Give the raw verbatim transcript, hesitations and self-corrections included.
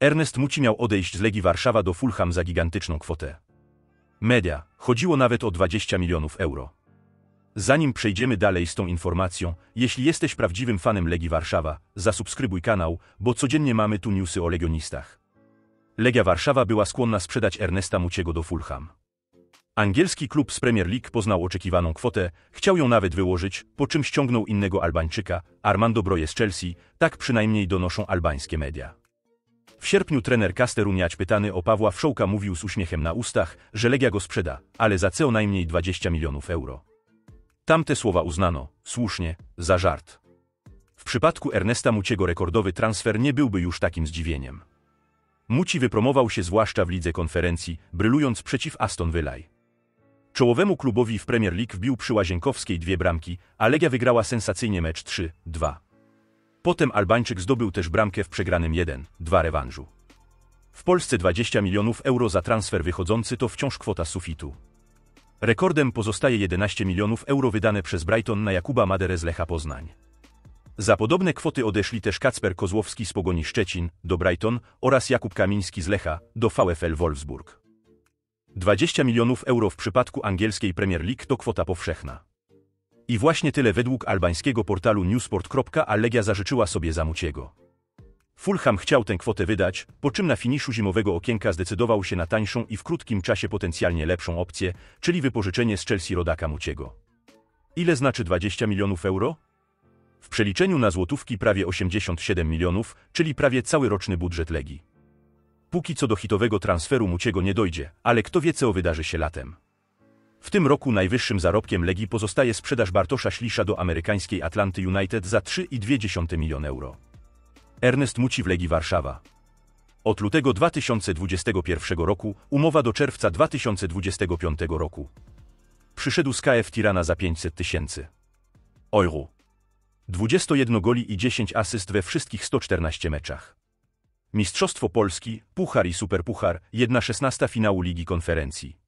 Ernest Muci miał odejść z Legii Warszawa do Fulham za gigantyczną kwotę. Media, chodziło nawet o dwadzieścia milionów euro. Zanim przejdziemy dalej z tą informacją, jeśli jesteś prawdziwym fanem Legii Warszawa, zasubskrybuj kanał, bo codziennie mamy tu newsy o legionistach. Legia Warszawa była skłonna sprzedać Ernesta Muciego do Fulham. Angielski klub z Premier League poznał oczekiwaną kwotę, chciał ją nawet wyłożyć, po czym ściągnął innego Albańczyka, Armando Broje z Chelsea, tak przynajmniej donoszą albańskie media. W sierpniu trener Casteruniać pytany o Pawła Wszołka mówił z uśmiechem na ustach, że Legia go sprzeda, ale za co najmniej dwadzieścia milionów euro. Tamte słowa uznano, słusznie, za żart. W przypadku Ernesta Muciego rekordowy transfer nie byłby już takim zdziwieniem. Muci wypromował się zwłaszcza w Lidze Konferencji, brylując przeciw Aston Villa. Czołowemu klubowi w Premier League wbił przy Łazienkowskiej dwie bramki, a Legia wygrała sensacyjnie mecz trzy dwa. Potem Albańczyk zdobył też bramkę w przegranym jeden dwa rewanżu. W Polsce dwadzieścia milionów euro za transfer wychodzący to wciąż kwota sufitu. Rekordem pozostaje jedenaście milionów euro wydane przez Brighton na Jakuba Maderę z Lecha Poznań. Za podobne kwoty odeszli też Kacper Kozłowski z Pogoni Szczecin do Brighton oraz Jakub Kamiński z Lecha do VfL Wolfsburg. dwadzieścia milionów euro w przypadku angielskiej Premier League to kwota powszechna. I właśnie tyle według albańskiego portalu newsport kropka a Legia zażyczyła sobie za Muciego. Fulham chciał tę kwotę wydać, po czym na finiszu zimowego okienka zdecydował się na tańszą i w krótkim czasie potencjalnie lepszą opcję, czyli wypożyczenie z Chelsea rodaka Muciego. Ile znaczy dwadzieścia milionów euro? W przeliczeniu na złotówki prawie osiemdziesiąt siedem milionów, czyli prawie cały roczny budżet Legii. Póki co do hitowego transferu Muciego nie dojdzie, ale kto wie co wydarzy się latem. W tym roku najwyższym zarobkiem Legii pozostaje sprzedaż Bartosza Ślisza do amerykańskiej Atlanty United za trzy i dwie dziesiąte miliona euro. Ernest Muci w Legii Warszawa. Od lutego dwa tysiące dwudziestego pierwszego roku, umowa do czerwca dwa tysiące dwudziestego piątego roku. Przyszedł z K F Tirana za pięćset tysięcy euro. dwadzieścia jeden goli i dziesięć asyst we wszystkich stu czternastu meczach. Mistrzostwo Polski, Puchar i Superpuchar, jedna szesnasta finału Ligi Konferencji.